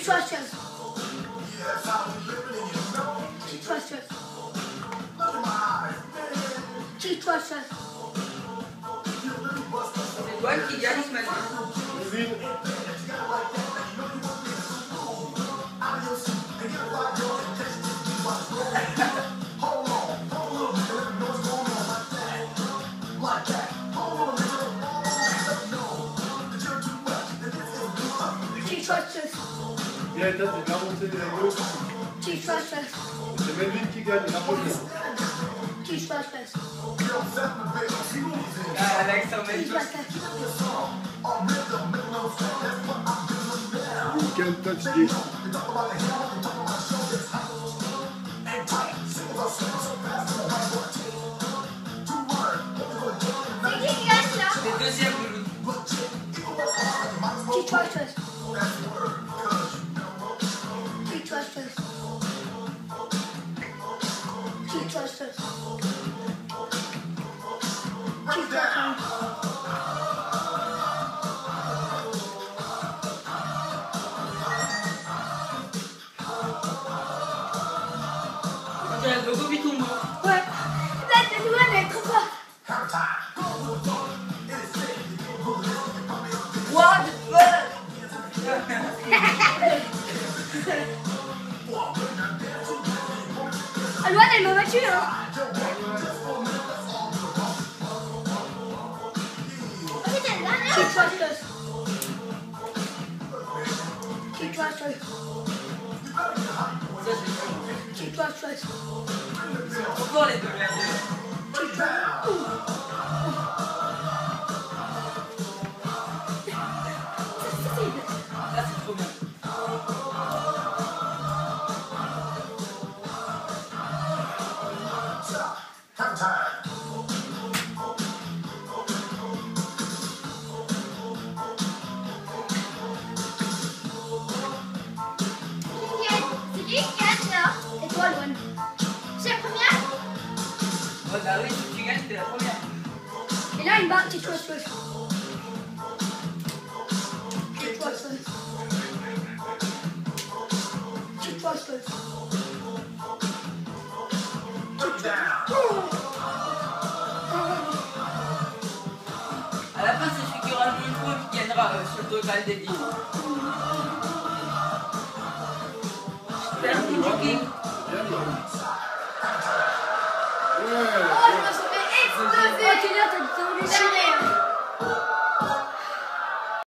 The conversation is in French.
trust. Qui trust. C'est toi qui gagne ce matin. Bien, t'as bien monté les gauches. C'est Melvin qui gagne, la première. Alex, on met tous. Quel touch this. C'est deuxième, Loulou. On dirait le logo Bitombo. Ouais. Là, t'es loin d'être trop fort. What the fuck? Aloine, elle m'a battu, hein. Trop fort les deux merdeux. Là c'est trop bien. Bah oui, si tu gagnes, t'es la première. Et là, il bat, tu trust. À la fin, c'est celui qui aura le plus gros qui gagnera sur le total des 10. Super,